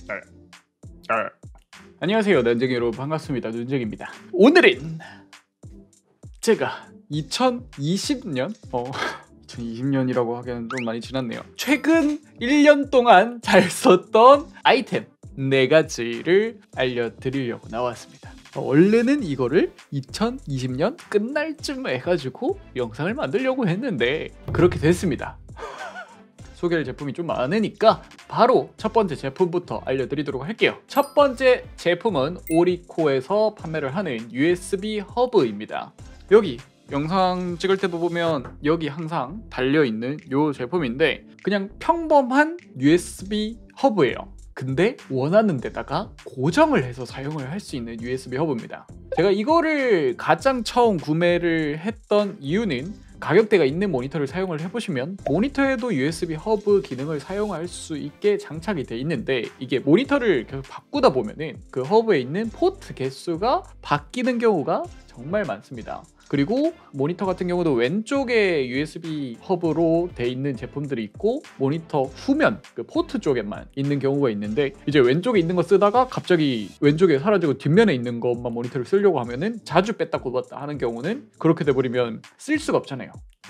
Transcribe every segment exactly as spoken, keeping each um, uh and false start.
네. 네. 안녕하세요 난쟁이 여러분, 반갑습니다. 눈쟁입니다. 오늘은 제가 이천이십 년 어 이천이십 년이라고 하기에는 좀 많이 지났네요. 최근 일 년 동안 잘 썼던 아이템 네 가지를 알려드리려고 나왔습니다. 어, 원래는 이거를 이천이십 년 끝날 쯤 해가지고 영상을 만들려고 했는데 그렇게 됐습니다. 소개할 제품이 좀 많으니까 바로 첫 번째 제품부터 알려드리도록 할게요. 첫 번째 제품은 오리코에서 판매를 하는 유에스비 허브입니다. 여기 영상 찍을 때도 보면 여기 항상 달려있는 이 제품인데 그냥 평범한 유에스비 허브예요. 근데 원하는 데다가 고정을 해서 사용을 할 수 있는 유에스비 허브입니다. 제가 이거를 가장 처음 구매를 했던 이유는 가격대가 있는 모니터를 사용을 해보시면 모니터에도 유에스비 허브 기능을 사용할 수 있게 장착이 돼 있는데 이게 모니터를 계속 바꾸다 보면은 그 허브에 있는 포트 개수가 바뀌는 경우가 정말 많습니다. 그리고 모니터 같은 경우도 왼쪽에 유에스비 허브로 돼 있는 제품들이 있고 모니터 후면 그 포트 쪽에만 있는 경우가 있는데 이제 왼쪽에 있는 거 쓰다가 갑자기 왼쪽에 사라지고 뒷면에 있는 것만 모니터를 쓰려고 하면은 자주 뺐다 꼽았다 하는 경우는 그렇게 돼버리면 쓸 수가 없잖아요.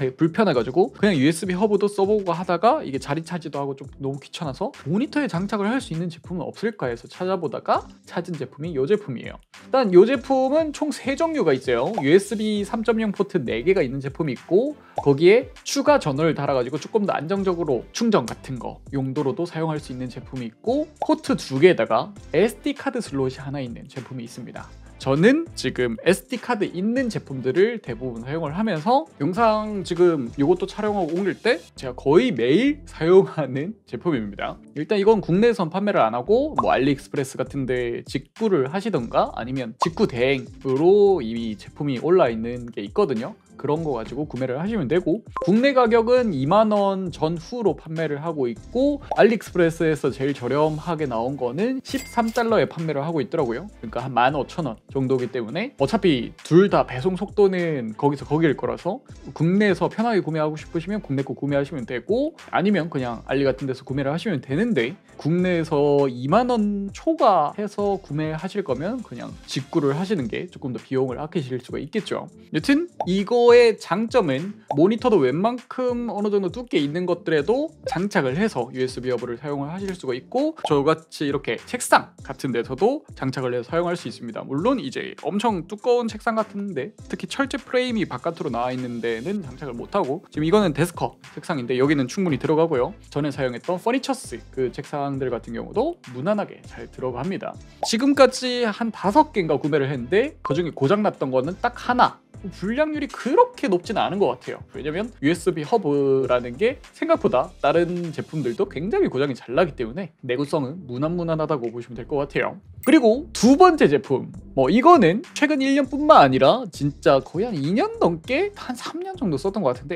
불편해가지고 그냥 유에스비 허브도 써보고 하다가 이게 자리 차지도 하고 좀 너무 귀찮아서 모니터에 장착을 할 수 있는 제품은 없을까 해서 찾아보다가 찾은 제품이 이 제품이에요. 일단 이 제품은 총 세 종류가 있어요. 유에스비 삼 점 영 포트 네 개가 있는 제품이 있고 거기에 추가 전원을 달아가지고 조금 더 안정적으로 충전 같은 거 용도로도 사용할 수 있는 제품이 있고 포트 두 개에다가 에스디 카드 슬롯이 하나 있는 제품이 있습니다. 저는 지금 에스디 카드 있는 제품들을 대부분 사용을 하면서 영상 지금 이것도 촬영하고 옮길 때 제가 거의 매일 사용하는 제품입니다. 일단 이건 국내에선 판매를 안 하고 뭐 알리익스프레스 같은데 직구를 하시던가 아니면 직구 대행으로 이미 제품이 올라 있는 게 있거든요. 그런 거 가지고 구매를 하시면 되고 국내 가격은 이만 원 전후로 판매를 하고 있고 알리익스프레스에서 제일 저렴하게 나온 거는 십삼 달러에 판매를 하고 있더라고요. 그러니까 한 만 오천 원 정도이기 때문에 어차피 둘 다 배송 속도는 거기서 거기일 거라서 국내에서 편하게 구매하고 싶으시면 국내 거 구매하시면 되고 아니면 그냥 알리 같은 데서 구매를 하시면 되는데 국내에서 이만 원 초과해서 구매하실 거면 그냥 직구를 하시는 게 조금 더 비용을 아끼실 수가 있겠죠. 여튼 이거의 장점은 모니터도 웬만큼 어느 정도 두께 있는 것들에도 장착을 해서 유에스비 허브를 사용을 하실 수가 있고 저같이 이렇게 책상 같은 데서도 장착을 해서 사용할 수 있습니다. 물론 이제 엄청 두꺼운 책상 같은데 특히 철제 프레임이 바깥으로 나와 있는 데는 장착을 못하고 지금 이거는 데스커 책상인데 여기는 충분히 들어가고요. 전에 사용했던 퍼니처스 그 책상들 같은 경우도 무난하게 잘 들어갑니다. 지금까지 한 다섯 개인가 구매를 했는데 그중에 고장났던 거는 딱 하나. 불량률이 그렇게 높지는 않은 것 같아요. 왜냐면 유에스비 허브라는 게 생각보다 다른 제품들도 굉장히 고장이 잘 나기 때문에 내구성은 무난무난하다고 보시면 될 것 같아요. 그리고 두 번째 제품 뭐 이거는 최근 일 년뿐만 아니라 진짜 거의 한 이 년 넘게 한 삼 년 정도 썼던 것 같은데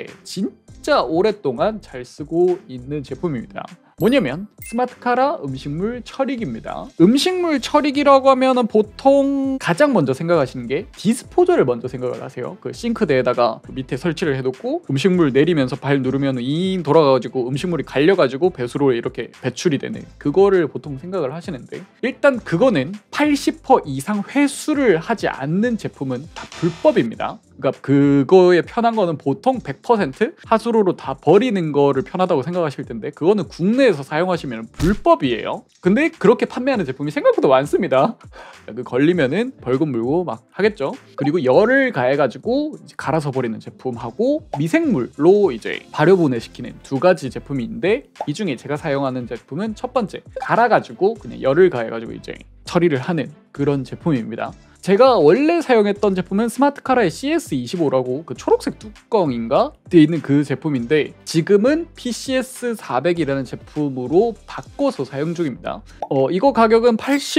진짜 오랫동안 잘 쓰고 있는 제품입니다. 뭐냐면 스마트카라 음식물 처리기입니다. 음식물 처리기라고 하면 보통 가장 먼저 생각하시는 게 디스포저를 먼저 생각을 하세요. 그 싱크대에다가 그 밑에 설치를 해놓고 음식물 내리면서 발 누르면 잉 돌아가가지고 음식물이 갈려가지고 배수로 이렇게 배출이 되는 그거를 보통 생각을 하시는데 일단 그거는 팔십 퍼센트 이상 회수를 하지 않는 제품은 다 불법입니다. 그러니까 그거에 편한 거는 보통 백 퍼센트 하수로로 다 버리는 거를 편하다고 생각하실 텐데 그거는 국내에서 사용하시면 불법이에요. 근데 그렇게 판매하는 제품이 생각보다 많습니다. 그 걸리면은 벌금 물고 막 하겠죠. 그리고 열을 가해가지고 이제 갈아서 버리는 제품하고 미생물로 이제 발효 분해시키는 두 가지 제품이 있는데 이 중에 제가 사용하는 제품은 첫 번째 갈아가지고 그냥 열을 가해가지고 이제 처리를 하는 그런 제품입니다. 제가 원래 사용했던 제품은 스마트카라의 씨에스 이십오라고 그 초록색 뚜껑인가 되어 있는 그 제품인데 지금은 피씨에스 사백이라는 제품으로 바꿔서 사용 중입니다. 어, 이거 가격은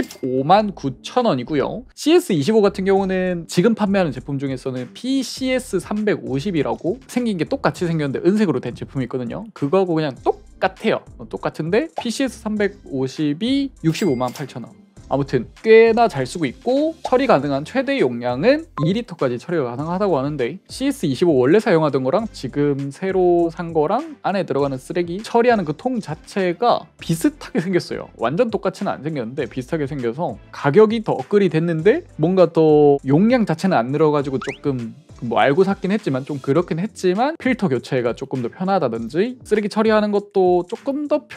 팔십오만 구천 원이고요. 씨에스 이십오 같은 경우는 지금 판매하는 제품 중에서는 피씨에스 삼백오십이라고 생긴 게 똑같이 생겼는데 은색으로 된 제품이 있거든요. 그거하고 그냥 똑같아요. 똑같은데 피씨에스 삼백오십이 육십오만 팔천 원. 아무튼 꽤나 잘 쓰고 있고 처리 가능한 최대 용량은 이 리터까지 처리가 가능하다고 하는데 씨에스 이십오 원래 사용하던 거랑 지금 새로 산 거랑 안에 들어가는 쓰레기 처리하는 그 통 자체가 비슷하게 생겼어요. 완전 똑같이는 안 생겼는데 비슷하게 생겨서 가격이 더 업글이 됐는데 뭔가 더 용량 자체는 안 늘어가지고 조금 뭐 알고 샀긴 했지만 좀 그렇긴 했지만 필터 교체가 조금 더 편하다든지 쓰레기 처리하는 것도 조금 더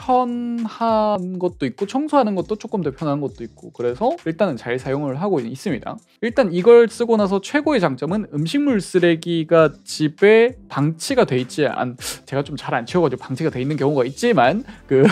편한 것도 있고 청소하는 것도 조금 더 편한 것도 있고 그래서 일단은 잘 사용을 하고 있습니다. 일단 이걸 쓰고 나서 최고의 장점은 음식물 쓰레기가 집에 방치가 돼 있지 않 제가 좀 잘 안 치워가지고 방치가 돼 있는 경우가 있지만 그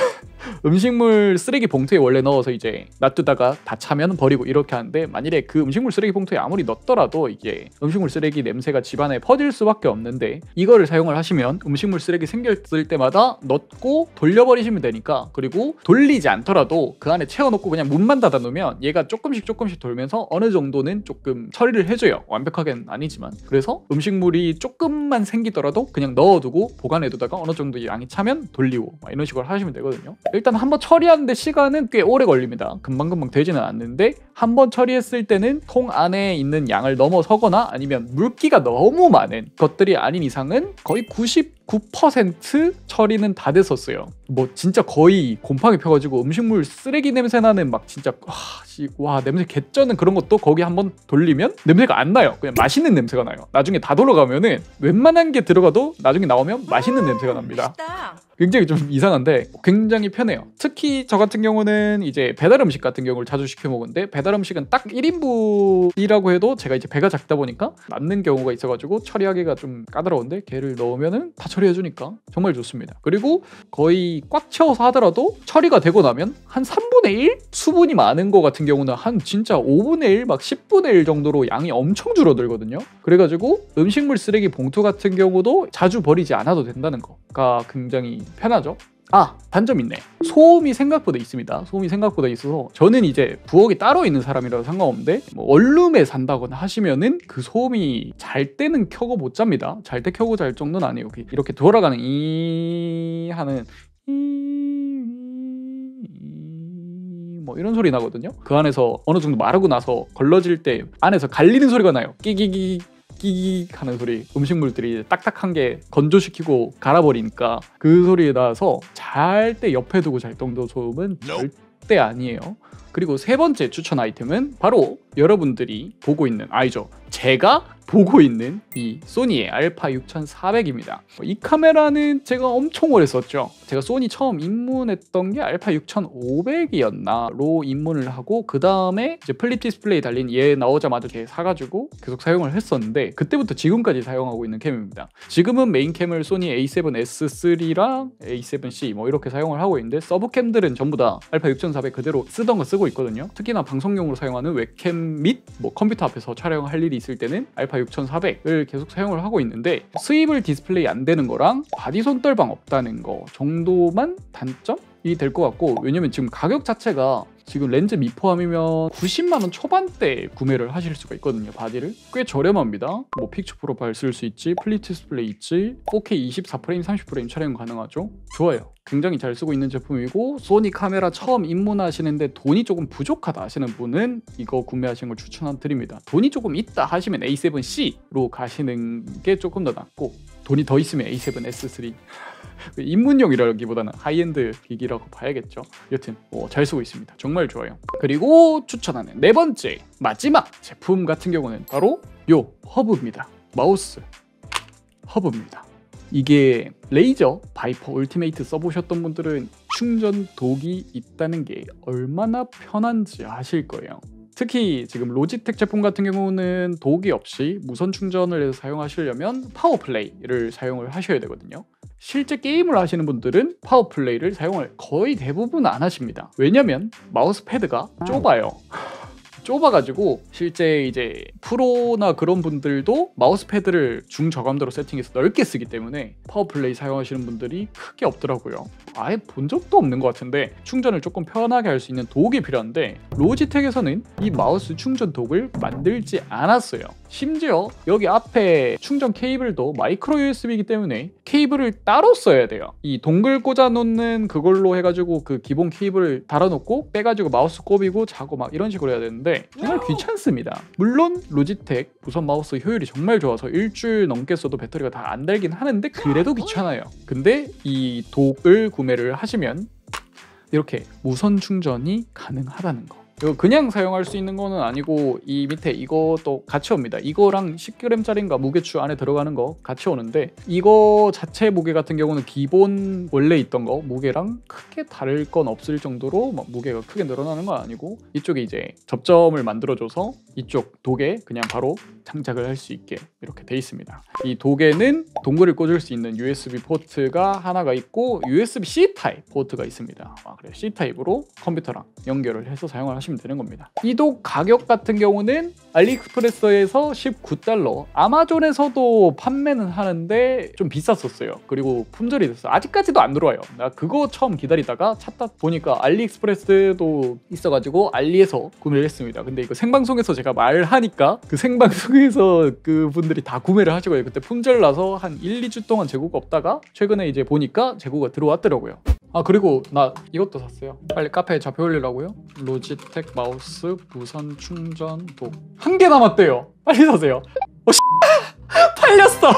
음식물 쓰레기 봉투에 원래 넣어서 이제 놔두다가 다 차면 버리고 이렇게 하는데 만일에 그 음식물 쓰레기 봉투에 아무리 넣었더라도 이게 음식물 쓰레기 냄새가 집안에 퍼질 수밖에 없는데 이거를 사용을 하시면 음식물 쓰레기 생겼을 때마다 넣고 돌려버리시면 되니까 그리고 돌리지 않더라도 그 안에 채워놓고 그냥 문만 닫아 놓으면 얘가 조금씩 조금씩 돌면서 어느 정도는 조금 처리를 해줘요. 완벽하게는 아니지만 그래서 음식물이 조금만 생기더라도 그냥 넣어두고 보관해두다가 어느 정도 양이 차면 돌리고 이런 식으로 하시면 되거든요. 일단 한번 처리하는데 시간은 꽤 오래 걸립니다. 금방금방 되지는 않는데 한번 처리했을 때는 통 안에 있는 양을 넘어서거나 아니면 물기가 너무 많은 것들이 아닌 이상은 거의 구십구 퍼센트 처리는 다 됐었어요. 뭐 진짜 거의 곰팡이 펴가지고 음식물 쓰레기 냄새 나는 막 진짜 와, 와 냄새 개쩌는 그런 것도 거기 한번 돌리면 냄새가 안 나요. 그냥 맛있는 냄새가 나요. 나중에 다 돌아가면은 웬만한 게 들어가도 나중에 나오면 맛있는 냄새가 납니다. 굉장히 좀 이상한데 굉장히 편해요. 특히 저 같은 경우는 이제 배달 음식 같은 경우를 자주 시켜 먹는데 배달 음식은 딱 일 인분이라고 해도 제가 이제 배가 작다 보니까 남는 경우가 있어가지고 처리하기가 좀 까다로운데 걔를 넣으면은 다 처리해주니까 정말 좋습니다. 그리고 거의 꽉 채워서 하더라도 처리가 되고 나면 한 삼분의 일? 수분이 많은 거 같은 경우는 한 진짜 오분의 일, 막 십분의 일 정도로 양이 엄청 줄어들거든요. 그래가지고 음식물 쓰레기 봉투 같은 경우도 자주 버리지 않아도 된다는 거가 굉장히 편하죠. 아, 단점 있네. 소음이 생각보다 있습니다. 소음이 생각보다 있어서 저는 이제 부엌이 따로 있는 사람이라서 상관없는데 뭐 원룸에 산다거나 하시면은 그 소음이 잘 때는 켜고 못 잡니다. 잘 때 켜고 잘 정도는 아니에요. 이렇게 돌아가는 이 하는 뭐 이런 소리 나거든요. 그 안에서 어느 정도 마르고 나서 걸러질 때 안에서 갈리는 소리가 나요. 끼기기 끼익 하는 소리. 음식물들이 딱딱한 게 건조시키고 갈아버리니까 그 소리에 나서 잘 때 옆에 두고 잘 정도 소음은 절대 아니에요. 그리고 세 번째 추천 아이템은 바로 여러분들이 보고 있는 아니죠, 제가 보고 있는 이 소니의 알파 육천사백입니다. 이 카메라는 제가 엄청 오래 썼죠. 제가 소니 처음 입문했던 게 알파 육천오백이었나로 입문을 하고 그 다음에 이제 플립 디스플레이 달린 얘 나오자마자 걔 사가지고 계속 사용을 했었는데 그때부터 지금까지 사용하고 있는 캠입니다. 지금은 메인 캠을 소니 에이 세븐 에스 쓰리랑 에이 세븐 씨 뭐 이렇게 사용을 하고 있는데 서브캠들은 전부 다 알파 육천사백 그대로 쓰던 거 쓰고 있거든요. 특히나 방송용으로 사용하는 웹캠 및 뭐 컴퓨터 앞에서 촬영할 일이 있을 때는 알파 육천사백을 계속 사용을 하고 있는데 스위블 디스플레이 안 되는 거랑 바디 손떨방 없다는 거 정도만 단점이 될 것 같고, 왜냐면 지금 가격 자체가 지금 렌즈 미포함이면 구십만 원 초반대 구매를 하실 수가 있거든요. 바디를 꽤 저렴합니다. 뭐 픽처 프로파일 쓸 수 있지, 플립 디스플레이 있지, 포케이 이십사 프레임 삼십 프레임 촬영 가능하죠. 좋아요. 굉장히 잘 쓰고 있는 제품이고, 소니 카메라 처음 입문하시는데 돈이 조금 부족하다 하시는 분은 이거 구매하시는 걸 추천드립니다. 돈이 조금 있다 하시면 에이 세븐 씨로 가시는 게 조금 더 낫고, 돈이 더 있으면 에이 세븐 에스 쓰리 입문용이라기보다는 하이엔드 기기라고 봐야겠죠. 여튼 뭐 잘 쓰고 있습니다. 정말 좋아요. 그리고 추천하는 네 번째 마지막 제품 같은 경우는 바로 요 허브입니다. 마우스 허브입니다. 이게 레이저 바이퍼 울티메이트 써보셨던 분들은 충전 독이 있다는 게 얼마나 편한지 아실 거예요. 특히 지금 로지텍 제품 같은 경우는 독이 없이 무선 충전을 해서 사용하시려면 파워플레이를 사용을 하셔야 되거든요. 실제 게임을 하시는 분들은 파워플레이를 사용을 거의 대부분 안 하십니다. 왜냐면 마우스 패드가 좁아요. 좁아가지고 실제 이제 프로나 그런 분들도 마우스 패드를 중저감도로 세팅해서 넓게 쓰기 때문에 파워플레이 사용하시는 분들이 크게 없더라고요. 아예 본 적도 없는 것 같은데 충전을 조금 편하게 할 수 있는 독이 필요한데 로지텍에서는 이 마우스 충전 독을 만들지 않았어요. 심지어 여기 앞에 충전 케이블도 마이크로 유에스비이기 때문에 케이블을 따로 써야 돼요. 이 동글 꽂아 놓는 그걸로 해가지고 그 기본 케이블을 달아놓고 빼가지고 마우스 꼽이고 자고 막 이런 식으로 해야 되는데 정말 귀찮습니다. 물론 로지텍 무선 마우스 효율이 정말 좋아서 일주일 넘게 써도 배터리가 다 안 달긴 하는데 그래도 귀찮아요. 근데 이 독을 구매를 하시면 이렇게 무선 충전이 가능하다는 거. 이거 그냥 사용할 수 있는 거는 아니고 이 밑에 이것도 같이 옵니다. 이거랑 십 그램짜리인가 무게추 안에 들어가는 거 같이 오는데 이거 자체 무게 같은 경우는 기본 원래 있던 거 무게랑 크게 다를 건 없을 정도로 막 무게가 크게 늘어나는 건 아니고 이쪽에 이제 접점을 만들어줘서 이쪽 독에 그냥 바로 장착을 할 수 있게 이렇게 돼 있습니다. 이 독에는 동글을 꽂을 수 있는 유에스비 포트가 하나가 있고 유에스비-C 타입 포트가 있습니다. 아, 그래 C 타입으로 컴퓨터랑 연결을 해서 사용을 하시면 되는 겁니다. 이 독 가격 같은 경우는 알리익스프레스에서 십구 달러, 아마존에서도 판매는 하는데 좀 비쌌었어요. 그리고 품절이 됐어요. 아직까지도 안 들어와요. 나 그거 처음 기다리다가 찾다 보니까 알리익스프레스도 있어가지고 알리에서 구매를 했습니다. 근데 이거 생방송에서 제가 말하니까 그 생방송에서 그 분들이 다 구매를 하시고요. 그때 품절 나서 한 일, 이 주 동안 재고가 없다가 최근에 이제 보니까 재고가 들어왔더라고요. 아 그리고 나 이것도 샀어요. 빨리 카페에 잡혀 올리려고요. 로지텍 마우스 무선 충전 독 한 개 남았대요. 빨리 사세요. 어, 팔렸어.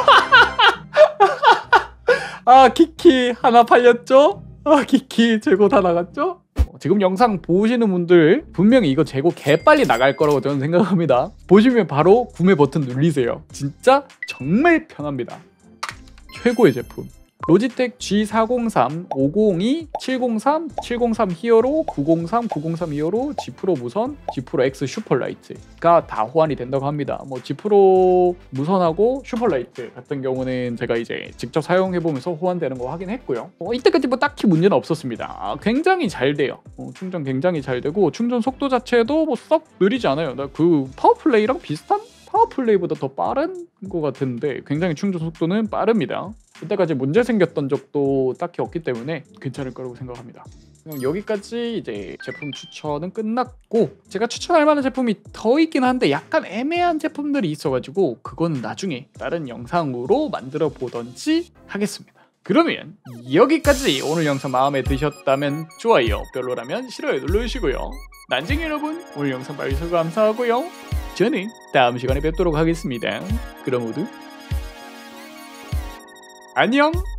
아 키키 하나 팔렸죠? 아 키키 재고 다 나갔죠? 지금 영상 보시는 분들 분명히 이거 재고 개빨리 나갈 거라고 저는 생각합니다. 보시면 바로 구매 버튼 누르세요. 진짜 정말 편합니다. 최고의 제품. 로지텍 지 사공삼, 오공이, 칠공삼, 칠공삼 히어로, 구공삼, 구공삼 히어로, G 프로 무선, G 프로 X 슈퍼라이트가 다 호환이 된다고 합니다. 뭐 G 프로 무선하고 슈퍼라이트 같은 경우는 제가 이제 직접 사용해보면서 호환되는 거 확인했고요. 어, 이때까지 뭐 딱히 문제는 없었습니다. 아, 굉장히 잘 돼요. 어, 충전 굉장히 잘 되고 충전 속도 자체도 뭐 썩 느리지 않아요. 나 그 파워플레이랑 비슷한? 파워플레이보다 더 빠른 것 같은데 굉장히 충전 속도는 빠릅니다. 이때까지 문제 생겼던 적도 딱히 없기 때문에 괜찮을 거라고 생각합니다. 여기까지 이제 제품 추천은 끝났고 제가 추천할 만한 제품이 더 있긴 한데 약간 애매한 제품들이 있어가지고 그건 나중에 다른 영상으로 만들어 보던지 하겠습니다. 그러면 여기까지 오늘 영상 마음에 드셨다면 좋아요, 별로라면 싫어요 눌러주시고요. 난쟁이 여러분 오늘 영상 봐주셔서 감사하고요. 저는 다음 시간에 뵙도록 하겠습니다. 그럼 모두 안녕!